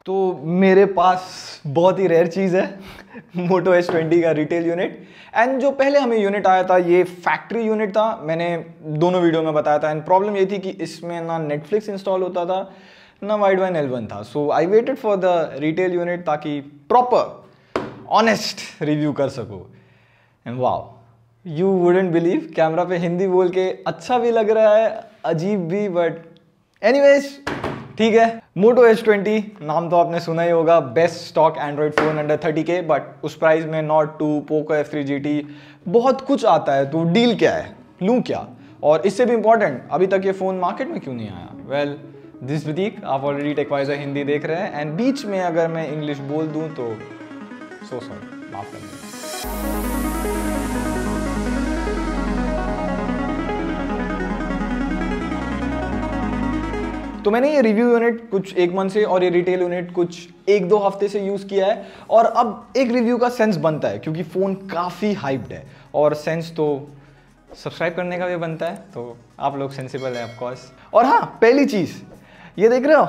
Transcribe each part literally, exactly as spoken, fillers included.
तो मेरे पास बहुत ही रेयर चीज़ है मोटो एच ट्वेंटी का रिटेल यूनिट। एंड जो पहले हमें यूनिट आया था ये फैक्ट्री यूनिट था, मैंने दोनों वीडियो में बताया था। एंड प्रॉब्लम ये थी कि इसमें ना नेटफ्लिक्स इंस्टॉल होता था ना वाइड वाइन एल वन था। So I waited for the retail unit ताकि प्रॉपर ऑनेस्ट रिव्यू कर सकूँ। And wow, you wouldn't believe, camera पे हिंदी बोल के अच्छा भी लग रहा है, अजीब भी, बट एनीवेज ठीक है। मोटो एच ट्वेंटी नाम तो आपने सुना ही होगा, best stock Android phone under thirty K, but उस प्राइस में not too, Poco F three G T बहुत कुछ आता है। तो डील क्या है, लूँ क्या? और इससे भी इंपॉर्टेंट, अभी तक ये फ़ोन मार्केट में क्यों नहीं आया? वेल दिस प्रतीक, आप ऑलरेडी टेकवाइजर हिंदी देख रहे हैं एंड बीच में अगर मैं इंग्लिश बोल दूँ तो सो सॉरी, माफ करना। तो मैंने ये रिव्यू यूनिट कुछ एक मंथ से और ये रिटेल यूनिट कुछ एक दो हफ्ते से यूज़ किया है और अब एक रिव्यू का सेंस बनता है क्योंकि फ़ोन काफ़ी हाइप्ड है और सेंस तो सब्सक्राइब करने का भी बनता है, तो आप लोग सेंसिबल हैं ऑफ कोर्स। और हाँ, पहली चीज़ ये देख रहे हो,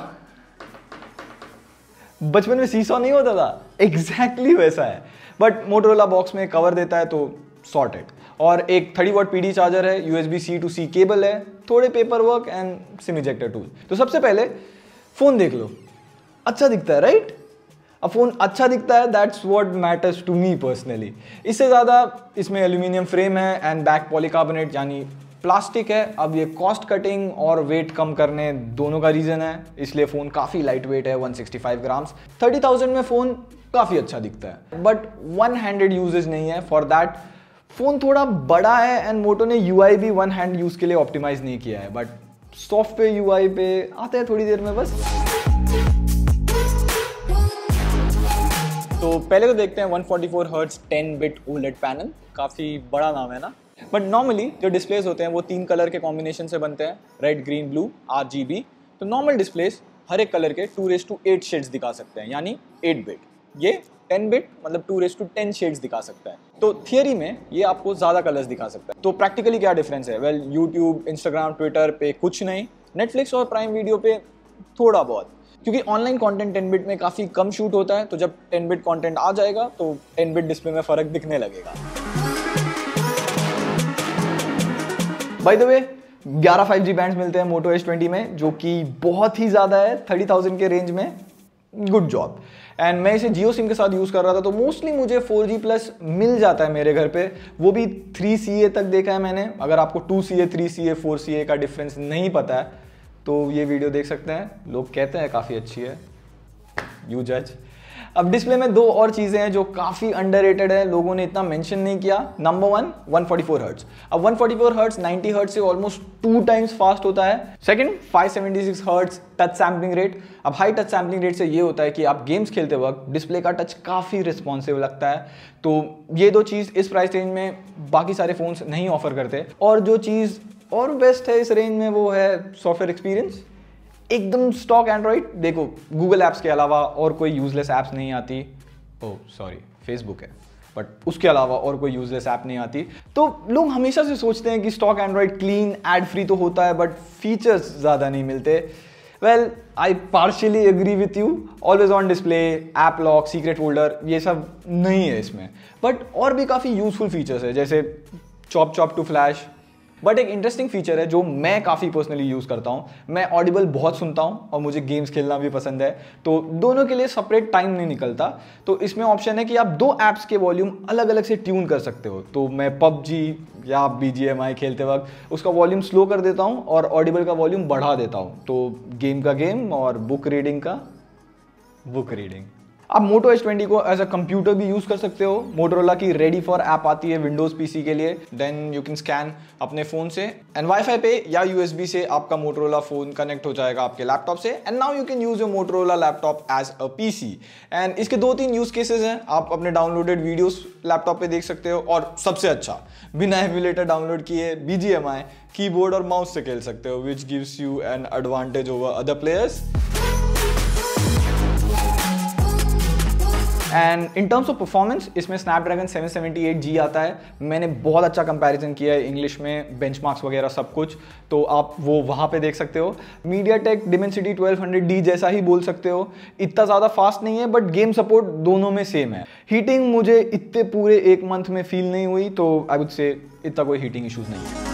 बचपन में सीसॉ नहीं होता था, एग्जैक्टली exactly वैसा है, बट मोटोरोला बॉक्स में कवर देता है तो सॉर्टेड। और एक थर्टी वॉट पीडी चार्जर है, USB C to C cable है, थोड़े paper work and SIM ejector tool. तो सबसे पहले फोन देख लो, अच्छा दिखता है राइट? अब फोन अच्छा दिखता है, that's what matters to me personally. इससे ज़्यादा इसमें एल्यूमिनियम फ्रेम है एंड बैक पॉलीकार्बोनेट यानी प्लास्टिक है। अब ये कॉस्ट कटिंग और वेट कम करने दोनों का रीज़न है, इसलिए फ़ोन काफ़ी लाइट वेट है, one sixty five grams. Thirty thousand में फ़ोन काफ़ी अच्छा दिखता है, बट वन हैंडेड यूजेज नहीं है। फॉर दैट फ़ोन थोड़ा बड़ा है एंड मोटो ने यूआई भी वन हैंड यूज़ के लिए ऑप्टिमाइज नहीं किया है, बट सॉफ्टवेयर यूआई पे आते हैं थोड़ी देर में बस। तो पहले तो देखते हैं one forty four hertz ten bit OLED panel, काफ़ी बड़ा नाम है ना। बट नॉर्मली जो डिस्प्लेस होते हैं वो तीन कलर के कॉम्बिनेशन से बनते हैं, red green blue R G B. तो नॉर्मल डिस्प्लेस हर एक कलर के two raise to eight shades दिखा सकते हैं, यानी एट बिट। ये टेन बिट मतलब two raise to ten shades दिखा सकता है। तो थियरी में ये आपको ज़्यादा कलर्स दिखा सकता है। तो प्रैक्टिकली क्या डिफरेंस है? वेल यूट्यूब, इंस्टाग्राम, ट्विटर पे कुछ नहीं, नेटफ्लिक्स और प्राइम वीडियो पे थोड़ा बहुत, क्योंकि ऑनलाइन कंटेंट टेन बिट में काफ़ी कम शूट होता है। तो जब टेन बिट कंटेंट आ जाएगा तो टेन बिट डिस्प्ले में फ़र्क दिखने लगेगा। बाय द वे ग्यारह फाइव जी बैंड्स मिलते हैं मोटो एच ट्वेंटी में, जो कि बहुत ही ज़्यादा है थर्टी थाउजेंड के रेंज में। Good job. एंड मैं इसे जियो सिम के साथ यूज़ कर रहा था तो मोस्टली मुझे फोर जी प्लस मिल जाता है मेरे घर पे, वो भी थ्री सी ए तक देखा है मैंने। अगर आपको two C A, three C A, four C A का डिफरेंस नहीं पता है तो ये वीडियो देख सकते हैं, लोग कहते हैं काफ़ी अच्छी है, यू जज। अब डिस्प्ले में दो और चीज़ें हैं जो काफ़ी अंडररेटेड है, लोगों ने इतना मेंशन नहीं किया। Number one, one forty four hertz. अब one forty four hertz ninety hertz से ऑलमोस्ट टू टाइम्स फास्ट होता है। Second, five seventy six hertz touch sampling rate. अब हाई टच सैम्पलिंग रेट से ये होता है कि आप गेम्स खेलते वक्त डिस्प्ले का टच काफ़ी रिस्पॉन्सिव लगता है। तो ये दो चीज़ इस प्राइस रेंज में बाकी सारे फोन्स नहीं ऑफर करते। और जो चीज़ और बेस्ट है इस रेंज में वो है सॉफ्टवेयर एक्सपीरियंस। एकदम स्टॉक एंड्रॉइड, देखो गूगल ऐप्स के अलावा और कोई यूजलेस ऐप्स नहीं आती। ओह सॉरी, फेसबुक है, बट उसके अलावा और कोई यूजलेस ऐप नहीं आती। तो लोग हमेशा से सोचते हैं कि stock Android clean ad free तो होता है, बट फीचर्स ज़्यादा नहीं मिलते। Well I partially agree with you, always on display, app lock, secret folder, ये सब नहीं है इसमें, बट और भी काफ़ी यूजफुल फीचर्स है, जैसे chop chop to flash. But एक इंटरेस्टिंग फीचर है जो मैं काफ़ी पर्सनली यूज़ करता हूँ, मैं ऑडिबल बहुत सुनता हूँ और मुझे गेम्स खेलना भी पसंद है, तो दोनों के लिए सेपरेट टाइम नहीं निकलता। तो इसमें ऑप्शन है कि आप दो ऐप्स के वॉल्यूम अलग अलग से ट्यून कर सकते हो। तो मैं पबजी या बी जी एम आई खेलते वक्त उसका वॉल्यूम स्लो कर देता हूँ और ऑडिबल का वॉल्यूम बढ़ा देता हूँ, तो गेम का गेम और बुक रीडिंग का बुक रीडिंग। आप मोटो एच ट्वेंटी को एज अ कंप्यूटर भी यूज़ कर सकते हो। मोटोरोला की रेडी फॉर ऐप आती है विंडोज़ पीसी के लिए, देन यू कैन स्कैन अपने फ़ोन से एंड वाईफाई पे या यूएसबी से आपका मोटोरोला फ़ोन कनेक्ट हो जाएगा आपके लैपटॉप से, and now you can use your Motorola laptop as a PC. And इसके दो तीन यूज़ केसेस हैं, आप अपने डाउनलोडेड वीडियोस लैपटॉप पे देख सकते हो, और सबसे अच्छा बिना एमुलेटर डाउनलोड किए B G M I keyboard और माउस से खेल सकते हो, which gives you an advantage over other players. And in terms of performance इसमें Snapdragon seven seventy eight G आता है। मैंने बहुत अच्छा कंपैरिजन किया है इंग्लिश में, बेंचमार्क्स वगैरह सब कुछ, तो आप वो वहाँ पे देख सकते हो। MediaTek Dimensity twelve hundred D जैसा ही बोल सकते हो, इतना ज़्यादा फास्ट नहीं है बट गेम सपोर्ट दोनों में सेम है। हीटिंग मुझे इतने पूरे एक मंथ में फील नहीं हुई, तो आई वुड से इतना कोई हीटिंग इश्यूज नहीं है।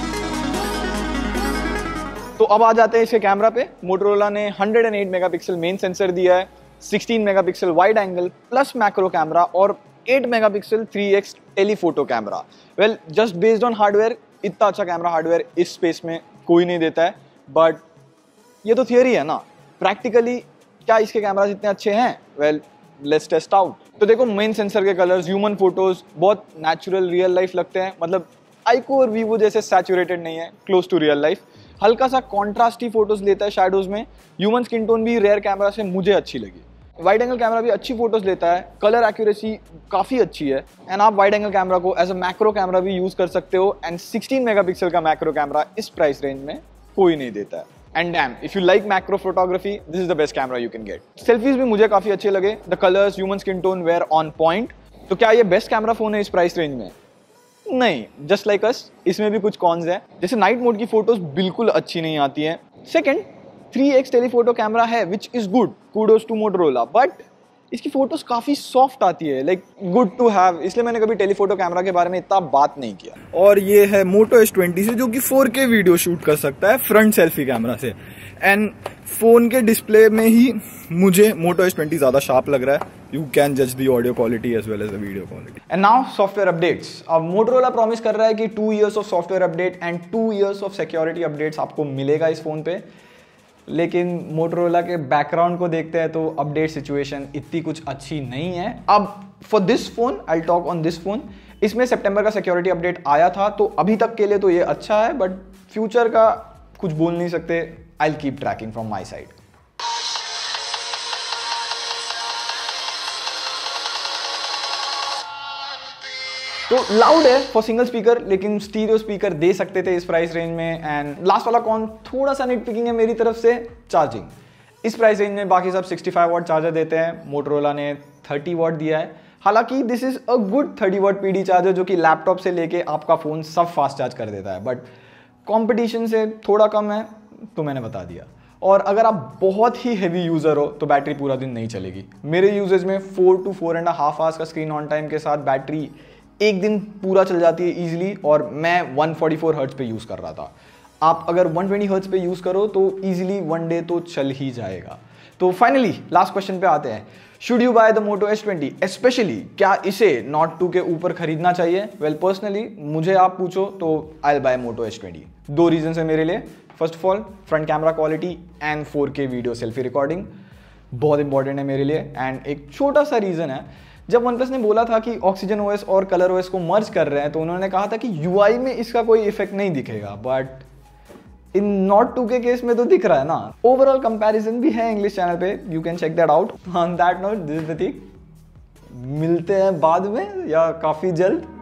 तो अब आ जाते हैं इसके कैमरा पे। मोटोरोला ने one hundred eight megapixel main sensor दिया है, sixteen megapixel wide angle plus macro camera और eight megapixel three X telephoto camera. Well just based on hardware इतना अच्छा कैमरा हार्डवेयर इस स्पेस में कोई नहीं देता है, बट ये तो थियरी है ना, प्रैक्टिकली क्या इसके कैमराज इतने अच्छे हैं? Well let's test out. तो देखो मेन सेंसर के कलर्स, ह्यूमन फोटोज बहुत नेचुरल रियल लाइफ लगते हैं, मतलब आईको और वीवो जैसे सैचुरेटेड नहीं है, क्लोज टू रियल लाइफ। हल्का सा कॉन्ट्रास्टी फोटोज लेता है शैडोज में। ह्यूमन स्किन टोन भी रेयर कैमरा से मुझे अच्छी लगी। वाइड एंगल कैमरा भी अच्छी फोटोज लेता है, कलर एक्यूरेसी काफ़ी अच्छी है। एंड आप वाइड एंगल कैमरा को एज अ मैक्रो कैमरा भी यूज़ कर सकते हो। एंड सिक्सटीन मेगापिक्सल का मैक्रो कैमरा इस प्राइस रेंज में कोई नहीं देता है। And damn, if you like macro photography, this is the best camera you can get. Selfies भी मुझे काफ़ी अच्छे लगे, the colours, human skin tone were on point. तो क्या ये बेस्ट कैमरा फोन है इस प्राइस रेंज में? नहीं, जस्ट लाइक अस इसमें भी कुछ कॉन्स हैं, जैसे नाइट मोड की फोटोज बिल्कुल अच्छी नहीं आती हैं। Second, three X telephoto camera है which is good, kudos to Motorola, but इसकी फोटोज काफी सॉफ्ट आती है, लाइक गुड टू हैव, इसलिए मैंने कभी टेलीफोटो कैमरा के बारे में इतना बात नहीं किया। और ये है मोटो एस ट्वेंटी से, जो कि फोर के वीडियो शूट कर सकता है फ्रंट सेल्फी कैमरा से। एंड फोन के डिस्प्ले में ही मुझे मोटो एस ट्वेंटी ज्यादा शार्प लग रहा है। You can judge the audio quality as well as the video quality. And now software updates. अब Motorola promise कर रहा है कि two years of software update and two years of security updates आपको मिलेगा इस फोन पे, लेकिन Motorola के बैकग्राउंड को देखते हैं तो अपडेट सिचुएशन इतनी कुछ अच्छी नहीं है। अब for this phone, I talk on this phone, इसमें सितंबर का सिक्योरिटी अपडेट आया था, तो अभी तक के लिए तो ये अच्छा है, बट फ्यूचर का कुछ बोल नहीं सकते। I keep tracking from my side. तो लाउड है फॉर सिंगल स्पीकर, लेकिन स्टीरियो स्पीकर दे सकते थे इस प्राइस रेंज में। एंड लास्ट वाला कौन थोड़ा सा निट पिकिंग है मेरी तरफ से, चार्जिंग। इस प्राइस रेंज में बाकी सब सिक्सटी फाइव वॉट चार्जर देते हैं, मोटोरोला ने थर्टी वॉट दिया है। हालांकि this is a good thirty watt PD charger, जो कि लैपटॉप से लेके आपका फोन सब फास्ट चार्ज कर देता है, बट कॉम्पिटिशन से थोड़ा कम है, तो मैंने बता दिया। और अगर आप बहुत ही हेवी यूजर हो तो बैटरी पूरा दिन नहीं चलेगी। मेरे यूजेज में four to four and half hours का स्क्रीन ऑन टाइम के साथ बैटरी एक दिन पूरा चल जाती है इजीली, और मैं वन फोर्टी फोर हर्ट्ज पे यूज़ कर रहा था। आप अगर वन ट्वेंटी हर्ट्ज पे यूज़ करो तो इजीली वन डे तो चल ही जाएगा। तो फाइनली लास्ट क्वेश्चन पे आते हैं, should you buy the Moto S twenty, especially क्या इसे नॉट टू के ऊपर खरीदना चाहिए? वेल पर्सनली मुझे आप पूछो तो I will buy Moto S twenty. दो रीजन है मेरे लिए। First of all, front camera quality and four K video selfie recording बहुत इंपॉर्टेंट है मेरे लिए। एंड एक छोटा सा रीज़न है, जब OnePlus ने बोला था कि ऑक्सीजन ओएस और कलर ओएस को मर्ज कर रहे हैं, तो उन्होंने कहा था कि यूआई में इसका कोई इफेक्ट नहीं दिखेगा, बट इन नॉट टू के केस में तो दिख रहा है ना। ओवरऑल कंपैरिजन भी है इंग्लिश चैनल पे, you can check that out. On that note, this is Prateek, मिलते हैं बाद में या काफी जल्द।